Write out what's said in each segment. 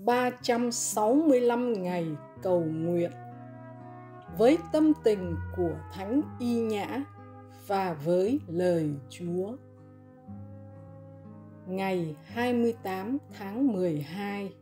365 ngày cầu nguyện với tâm tình của Thánh Y Nhã và với lời Chúa. Ngày 28 tháng 12.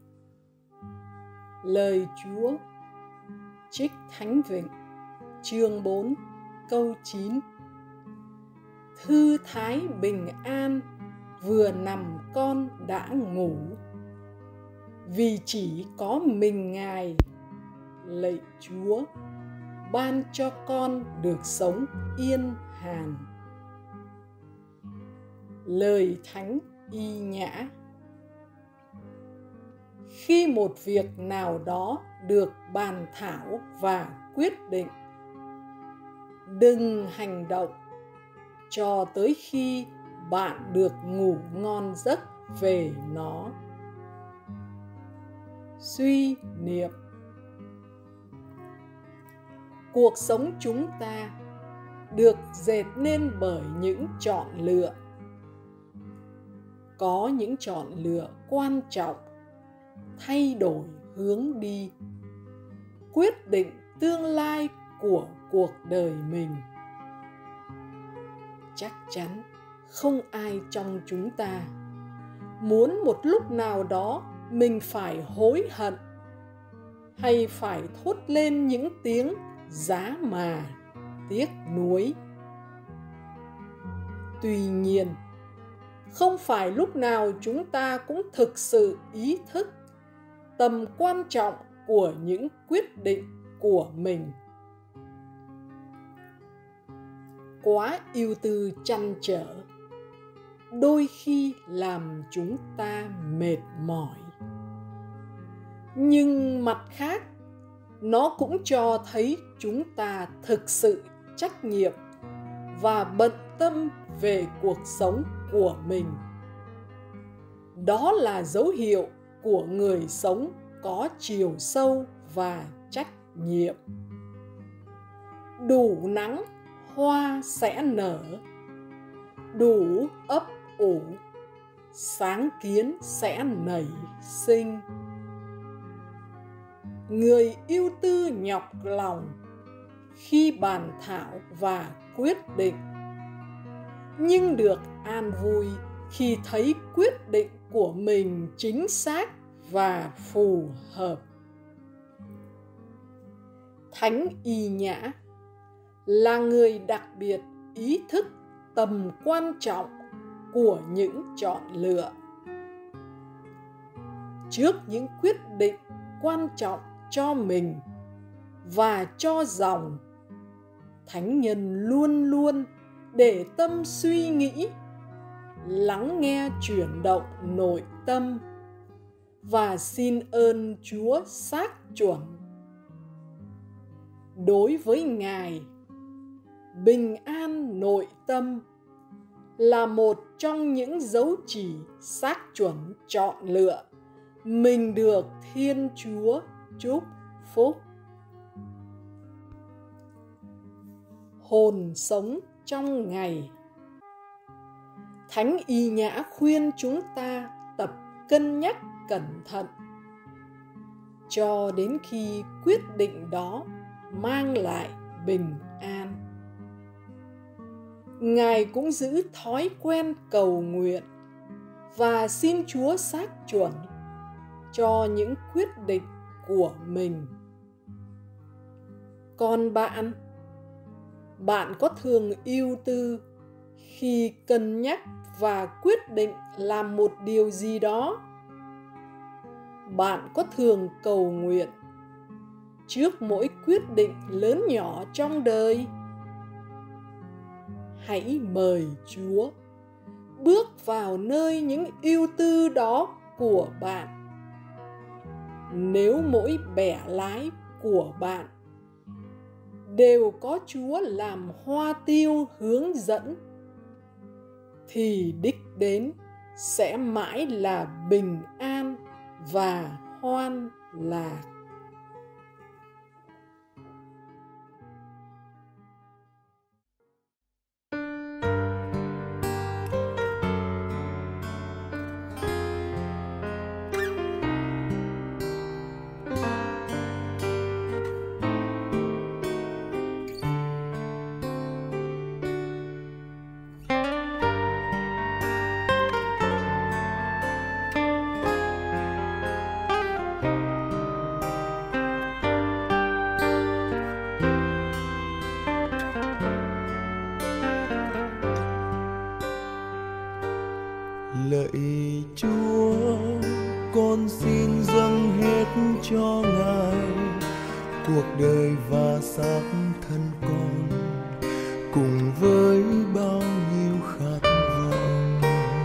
Lời Chúa trích Thánh Vịnh, chương 4, câu 9. Thư thái bình an, vừa nằm con đã ngủ, vì chỉ có mình Ngài, lạy Chúa, ban cho con được sống yên hàn. Lời Thánh Y Nhã. Khi một việc nào đó được bàn thảo và quyết định, đừng hành động cho tới khi bạn được ngủ ngon giấc về nó. Suy niệm. Cuộc sống chúng ta được dệt nên bởi những chọn lựa. Có những chọn lựa quan trọng, thay đổi hướng đi, quyết định tương lai của cuộc đời mình. Chắc chắn không ai trong chúng ta muốn một lúc nào đó mình phải hối hận hay phải thốt lên những tiếng giá mà, tiếc nuối. Tuy nhiên, không phải lúc nào chúng ta cũng thực sự ý thức tầm quan trọng của những quyết định của mình. Quá ưu tư trăn trở đôi khi làm chúng ta mệt mỏi. Nhưng mặt khác, nó cũng cho thấy chúng ta thực sự trách nhiệm và bận tâm về cuộc sống của mình. Đó là dấu hiệu của người sống có chiều sâu và trách nhiệm. Đủ nắng, hoa sẽ nở. Đủ ấp ủ, sáng kiến sẽ nảy sinh. Người ưu tư nhọc lòng khi bàn thảo và quyết định, nhưng được an vui khi thấy quyết định của mình chính xác và phù hợp. Thánh Y Nhã là người đặc biệt ý thức tầm quan trọng của những chọn lựa. Trước những quyết định quan trọng cho mình và cho dòng, thánh nhân luôn luôn để tâm suy nghĩ, lắng nghe chuyển động nội tâm và xin ơn Chúa xác chuẩn. Đối với Ngài, bình an nội tâm là một trong những dấu chỉ xác chuẩn chọn lựa mình được Thiên Chúa chúc phúc. Hồn sống trong ngày. Thánh Y Nhã khuyên chúng ta tập cân nhắc cẩn thận cho đến khi quyết định đó mang lại bình an. Ngài cũng giữ thói quen cầu nguyện và xin Chúa xác chuẩn cho những quyết định của mình. Còn bạn có thường ưu tư khi cân nhắc và quyết định làm một điều gì đó? Bạn có thường cầu nguyện trước mỗi quyết định lớn nhỏ trong đời? Hãy mời Chúa bước vào nơi những ưu tư đó của bạn. Nếu mỗi bẻ lái của bạn đều có Chúa làm hoa tiêu hướng dẫn, thì đích đến sẽ mãi là bình an và hoan lạc. cuộc đời và xác thân con, cùng với bao nhiêu khát vọng.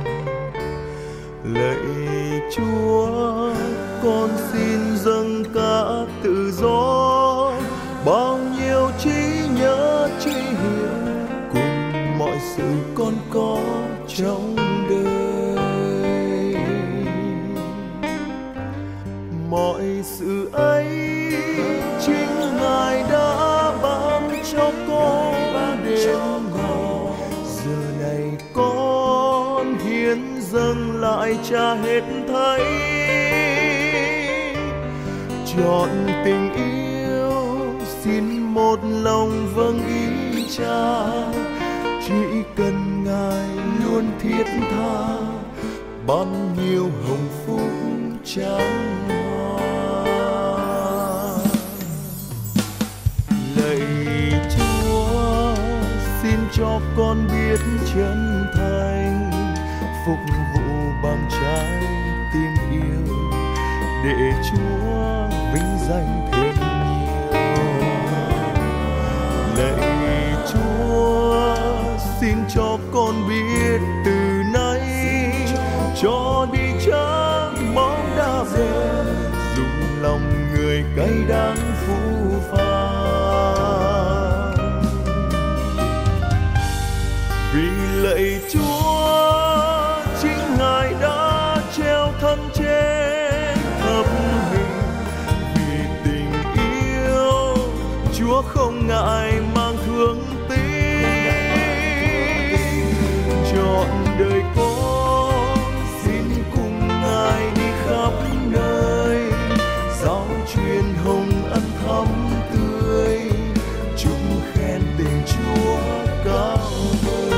Lạy Chúa, con xin dâng cả tự do, bao nhiêu trí nhớ trí hiểu, cùng mọi sự con có trong đời. Mọi sự ấy chính Ngài đã ban cho con đến ngày. Giờ này con hiến dâng lại Cha hết thảy, chọn tình yêu xin một lòng vâng ý Cha. Chỉ cần Ngài luôn thiết tha, ban nhiêu hồng phúc chan hòa. Lạy Chúa, xin cho con biết chân thành, phục vụ bằng trái tim yêu, để Chúa vinh danh thêm nhiều. Lạy Chúa, xin cho con biết từ nay cho đi chẳng mong đáp đền, dù lòng người cay đắng phũ phàng. Vì lạy Chúa, chính Ngài đã treo thân trên thập hình. Vì tình yêu Chúa không ngại mang thương tín, chọn đời con xin cùng Ngài đi khắp nơi, giáo truyền hồng ân thắm tươi, chúc khen tình Chúa cao vời.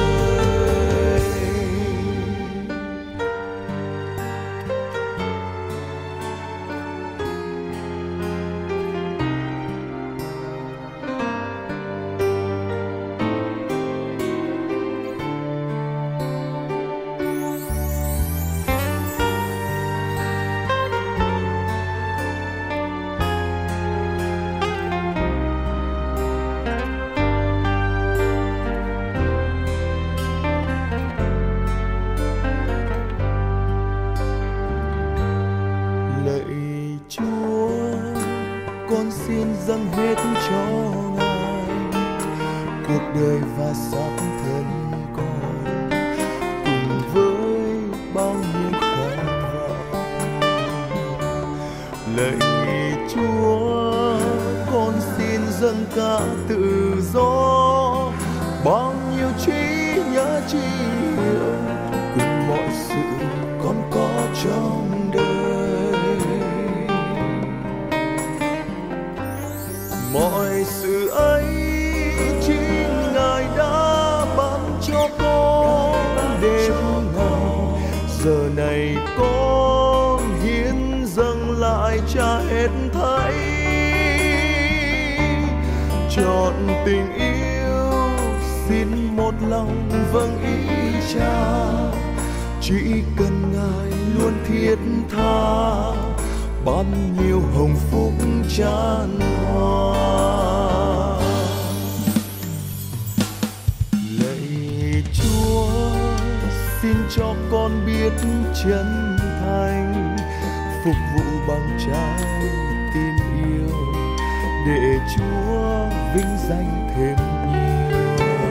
Lạy Chúa, con xin dâng hết cho Ngài cuộc đời và xác thân con, cùng với bao nhiêu khát vọng. Lạy Chúa, con xin dâng cả tự do, bao nhiêu trí nhớ trí hiểu, cùng mọi sự con có trong đời. Mọi sự ấy chính Ngài đã ban cho con đến ngày. Giờ này con hiến dâng lại Cha hết thảy, chọn tình yêu xin một lòng vâng ý Cha. Chỉ cần Ngài luôn thiết tha, ban nhiêu hồng phúc chan hòa. Lạy Chúa, xin cho con biết chân thành, phục vụ bằng trái tim yêu, để Chúa vinh danh thêm nhiều.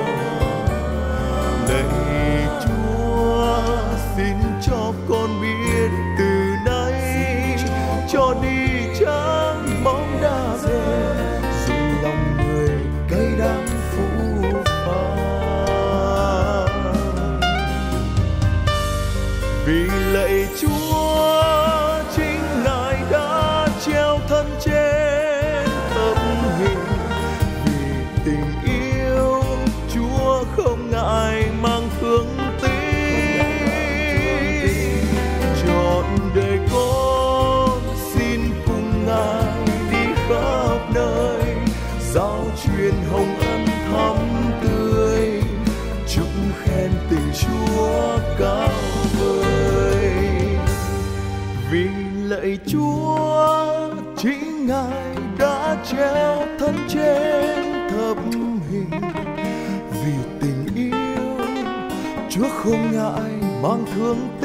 Lạy Chúa, xin cho con biết từ nay cho đi chẳng mong đáp đền, dù lòng người cay đắng phũ phàng. Vì lạy Chúa, chính Ngài đã treo thân trên thập hình. Vì tình yêu Chúa không ngại mang thương tín, chọn đời con xin cùng Ngài đi khắp nơi, giáo truyền hồng ân thắm tươi, chúc khen tình Chúa cao vời. Vì lạy Chúa, chính Ngài đã treo thân trên thập hình. Vì tình yêu Chúa không ngại mang thương